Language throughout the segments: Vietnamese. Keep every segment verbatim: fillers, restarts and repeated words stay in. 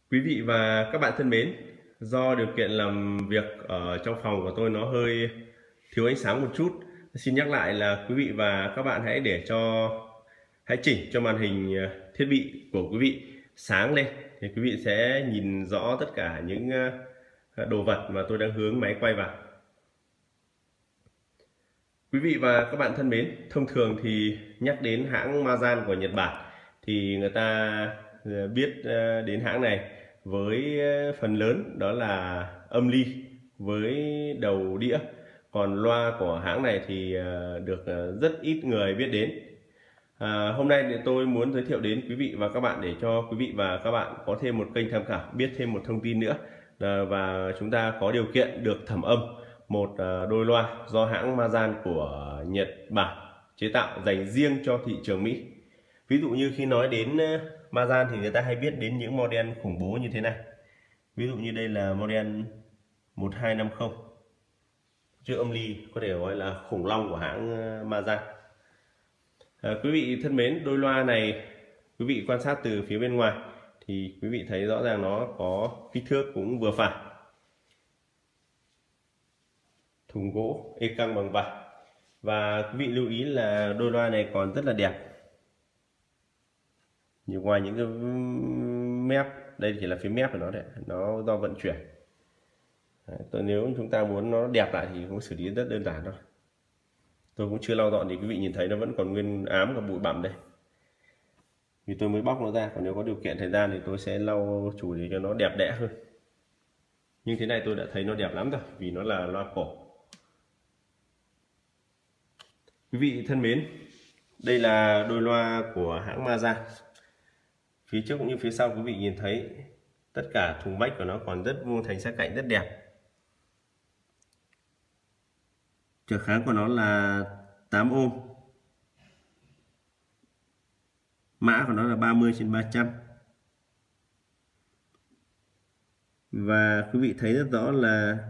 Quý vị và các bạn thân mến, do điều kiện làm việc ở trong phòng của tôi nó hơi thiếu ánh sáng một chút, xin nhắc lại là quý vị và các bạn hãy để cho hãy chỉnh cho màn hình ờ, thiết bị của quý vị sáng lên thì quý vị sẽ nhìn rõ tất cả những ờ, đồ vật mà tôi đang hướng máy quay vào. Quý vị và các bạn thân mến, thông thường thì nhắc đến hãng Mazan của Nhật Bản thì người ta ờ, biết ờ, đến hãng này với ờ, phần lớn đó là âm ly với đầu đĩa. Còn loa của hãng này thì ờ, được ờ, rất ít người biết đến. À, hôm nay thì tôi muốn giới thiệu đến quý vị và các bạn để cho quý vị và các bạn có thêm một kênh tham khảo, biết thêm một thông tin nữa. À, và chúng ta có điều kiện được thẩm âm một à, đôi loa do hãng Mazan của Nhật Bản chế tạo dành riêng cho thị trường Mỹ. Ví dụ như khi nói đến Mazan thì người ta hay biết đến những model khủng bố như thế này. Ví dụ như đây là model một hai năm không, chữ âm ly có thể gọi là khủng long của hãng Mazan. À, quý vị thân mến, đôi loa này quý vị quan sát từ phía bên ngoài thì quý vị thấy rõ ràng nó có kích thước cũng vừa phải, thùng gỗ ê căng bằng vải. Và quý vị lưu ý là đôi loa này còn rất là đẹp. Như ngoài những cái mép, đây chỉ là phía mép của nó đấy, nó do vận chuyển. Đấy, tôi nếu chúng ta muốn nó đẹp lại thì cũng xử lý rất đơn giản thôi. Tôi cũng chưa lau dọn thì quý vị nhìn thấy nó vẫn còn nguyên ám và bụi bặm đây. Vì tôi mới bóc nó ra, còn nếu có điều kiện thời gian thì tôi sẽ lau chùi để cho nó đẹp đẽ hơn. Nhưng thế này tôi đã thấy nó đẹp lắm rồi, vì nó là loa cổ. Quý vị thân mến, đây là đôi loa của hãng Mazan. Phía trước cũng như phía sau quý vị nhìn thấy tất cả thùng vách của nó còn rất vuông thành sắc cạnh rất đẹp. Trở kháng của nó là tám ôm. Mã của nó là ba mươi trên ba trăm. Và quý vị thấy rất rõ là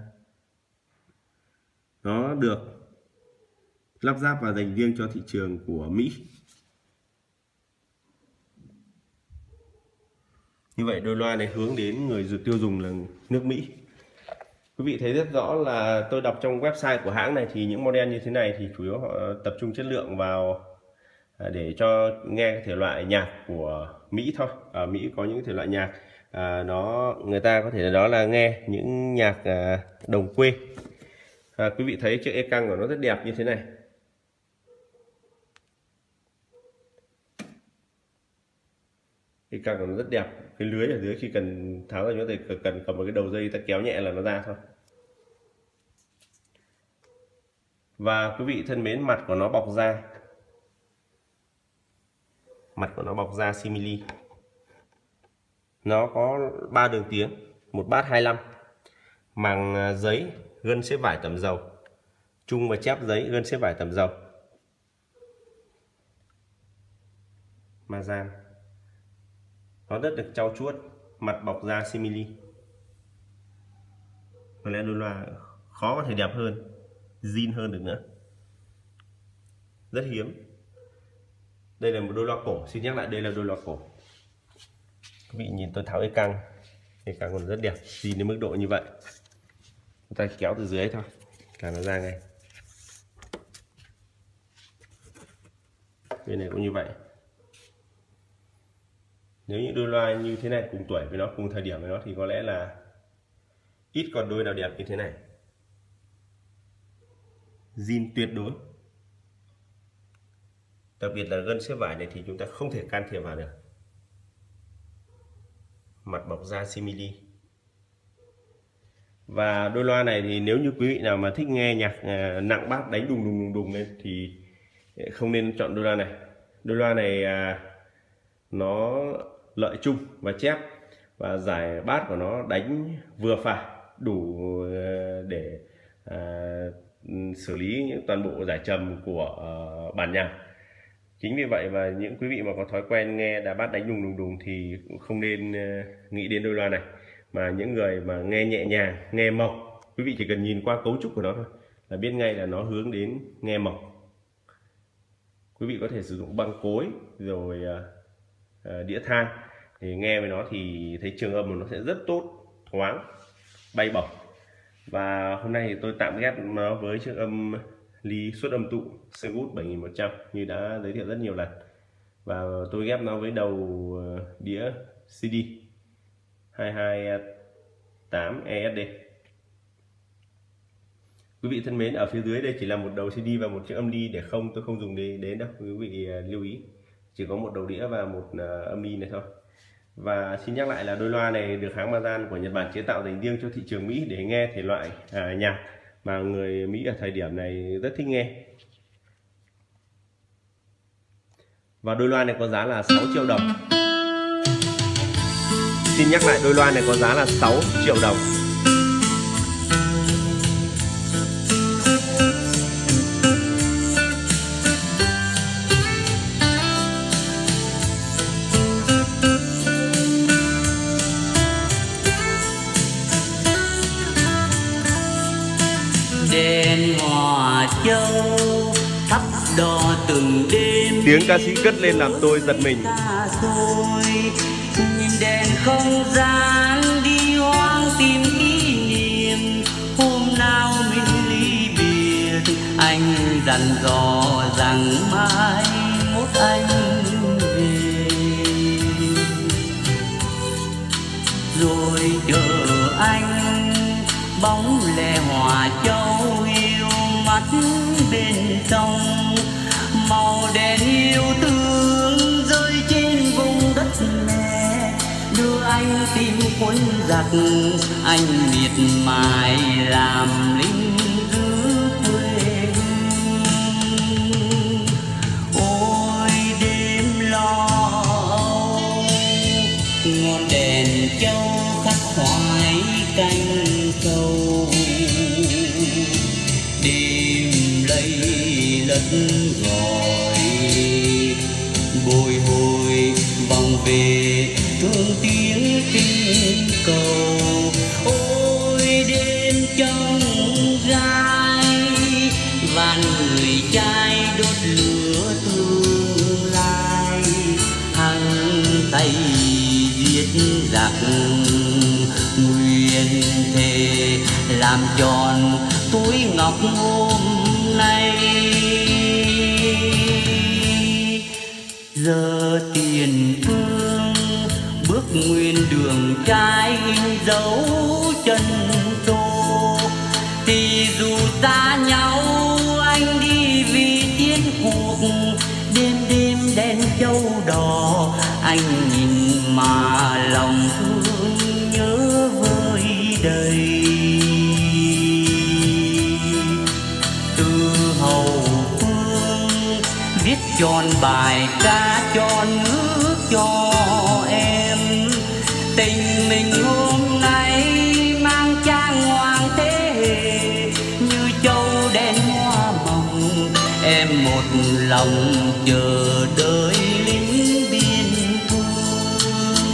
nó được lắp ráp và dành riêng cho thị trường của Mỹ. Như vậy đôi loa này hướng đến người tiêu dùng là nước Mỹ. Quý vị thấy rất rõ là tôi đọc trong website của hãng này thì những model như thế này thì chủ yếu họ tập trung chất lượng vào để cho nghe thể loại nhạc của Mỹ thôi. Ở Mỹ có những thể loại nhạc à, nó người ta có thể đó là nghe những nhạc à, đồng quê. À, quý vị thấy chiếc e căng của nó rất đẹp như thế này. E căng của nó rất đẹp, cái lưới ở dưới khi cần tháo ra chúng ta cần cầm một cái đầu dây ta kéo nhẹ là nó ra thôi. Và quý vị thân mến, mặt của nó bọc da, mặt của nó bọc da simili. Nó có ba đường tiếng, một bát hai mươi lăm, màng giấy gân xếp vải tẩm dầu, chung và chép giấy gân xếp vải tẩm dầu. Mazan nó rất được trau chuốt, mặt bọc da simili. Có lẽ đôi loa khó có thể đẹp hơn, zin hơn được nữa, rất hiếm. Đây là một đôi loa cổ, xin nhắc lại đây là đôi loa cổ. Quý vị nhìn tôi tháo cái căng, cái căng còn rất đẹp, zin đến mức độ như vậy. Chúng ta kéo từ dưới thôi là nó ra ngay. Bên này cũng như vậy. Nếu những đôi loa như thế này cùng tuổi với nó, cùng thời điểm với nó thì có lẽ là ít còn đôi nào đẹp như thế này. Zin tuyệt đối. Đặc biệt là gân xếp vải này thì chúng ta không thể can thiệp vào được. Mặt bọc da simili. Và đôi loa này thì nếu như quý vị nào mà thích nghe nhạc nặng bass đánh đùng đùng đùng đùng lên thì không nên chọn đôi loa này. Đôi loa này nó lợi chung và chép, và giải bass của nó đánh vừa phải, đủ để xử lý những toàn bộ giải trầm của bản nhạc. Chính vì vậy mà những quý vị mà có thói quen nghe đá bass đánh đùng đùng đùng thì cũng không nên nghĩ đến đôi loa này. Mà những người mà nghe nhẹ nhàng, nghe mộc, quý vị chỉ cần nhìn qua cấu trúc của nó thôi là biết ngay là nó hướng đến nghe mộc. Quý vị có thể sử dụng băng cối rồi uh, đĩa than. thì nghe với nó thì thấy trường âm của nó sẽ rất tốt, thoáng, bay bổng. Và hôm nay thì tôi tạm ghép nó với chiếc âm ly suất âm tụ Seoul bảy nghìn một trăm như đã giới thiệu rất nhiều lần. Và tôi ghép nó với đầu đĩa xê đê hai hai tám E S D. Quý vị thân mến, ở phía dưới đây chỉ là một đầu xê đê và một chiếc âm ly để không, tôi không dùng đến, đến đâu, quý vị lưu ý. Chỉ có một đầu đĩa và một âm ly này thôi. Và xin nhắc lại là đôi loa này được hãng Mazan của Nhật Bản chế tạo dành riêng cho thị trường Mỹ để nghe thể loại à, nhạc mà người Mỹ ở thời điểm này rất thích nghe. Và đôi loa này có giá là sáu triệu đồng. Xin nhắc lại, đôi loa này có giá là sáu triệu đồng. Đèn Hòa Châu thắp đỏ từng đêm. Tiếng ca sĩ cất lên làm tôi giật mình. Nhìn đèn không gian đi hoang tìm kỷ niệm. Hôm nào mình ly biệt, anh dặn dò rằng mai mốt anh về. Rồi chờ anh bóng lẻ Hòa Châu yêu mắt bên trong, màu đèn yêu thương rơi trên vùng đất mẹ, đưa anh tìm quân giặc, anh miệt mài làm lính giữ quê. Ôi đêm lo ngọn đèn châu khắc khoải canh sâu, đêm lấy lất gọi bồi hồi vòng về thương tiếng kinh cầu. Ôi đêm trong gai vạn người trai đốt lửa tương lai, hăng tay giết giặc nguyện thề làm tròn túi ngọc hôm nay. Giờ tiền phương bước nguyên đường trai dấu chân tô, thì dù xa nhau anh đi vì chiến cuộc. Đêm đêm đèn châu đỏ anh nhìn mà lòng thương nhớ vơi đầy. Từ hậu phương viết tròn bài ca cho nước cho em, tình mình hôm nay mang trang hoàng thế hệ, như châu đen hoa mộng em một lòng chờ đợi lính biên cương.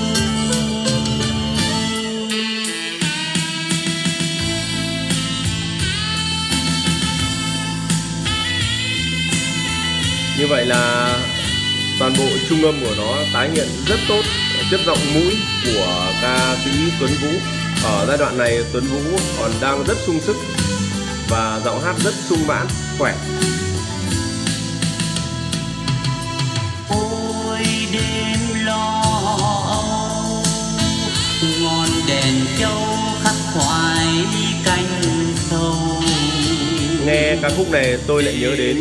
Như vậy là toàn bộ trung âm của nó tái hiện rất tốt chất giọng mũi của ca sĩ Tuấn Vũ. Ở giai đoạn này Tuấn Vũ còn đang rất sung sức và giọng hát rất sung mãn, khỏe. Ôi đêm lo ngọn đèn châu khắc khoải canh sâu. Nghe ca khúc này tôi lại nhớ đến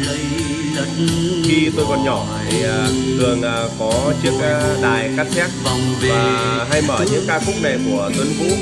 khi tôi còn nhỏ thì thường có chiếc đài cassette và hay mở những ca khúc này của Tuấn Vũ.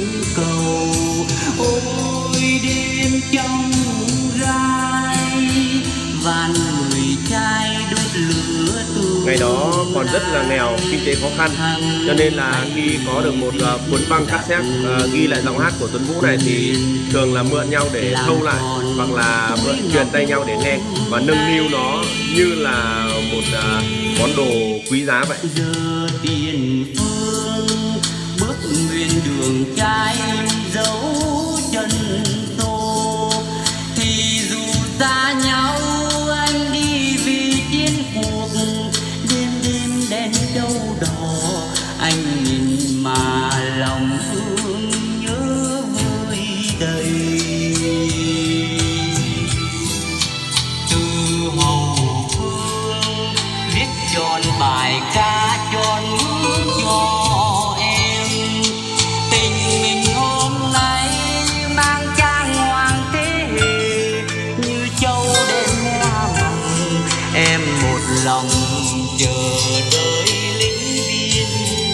Ôi đêm trong gai vạn người trai đốt lửa tương. Ngày đó còn rất là nghèo, kinh tế khó khăn, cho nên là khi có được một uh, cuốn băng cassette uh, ghi lại giọng hát của Tuấn Vũ này thì thường là mượn nhau để thâu lại hoặc là mượn truyền tay nhau để nghe và nâng niu nó như là một uh, món đồ quý giá vậy. Giờ tiền phương bước nguyên đường trai dấu chân tô, thì dù xa nhau anh đi vì chiến cuộc. Đêm đêm đèn châu đỏ anh nhìn mà lòng thương nhớ vơi đầy. Từ hậu phương viết tròn bài ca tròn ước cho em, tình mình hôm nay mang trang hoàng thế hệ như châu đêm hoa mộng. Em một lòng chờ đợi lính biên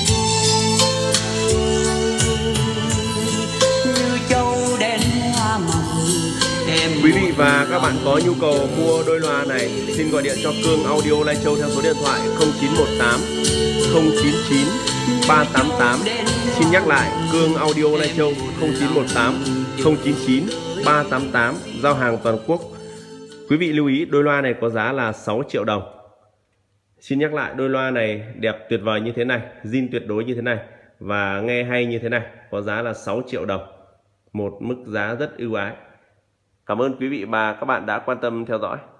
như châu đêm hoa mộng. Em Quý vị và các bạn có nhu cầu mua đôi loa này, xin gọi điện cho Cương Audio Lai Châu theo số điện thoại không chín một tám không chín chín ba tám tám. Xin nhắc lại, Cương Audio Lai Châu không chín một tám không chín chín ba tám tám, giao hàng toàn quốc. Quý vị lưu ý, đôi loa này có giá là sáu triệu đồng. Xin nhắc lại, đôi loa này đẹp tuyệt vời như thế này, zin tuyệt đối như thế này và nghe hay như thế này, có giá là sáu triệu đồng. Một mức giá rất ưu ái. Cảm ơn quý vị và các bạn đã quan tâm theo dõi.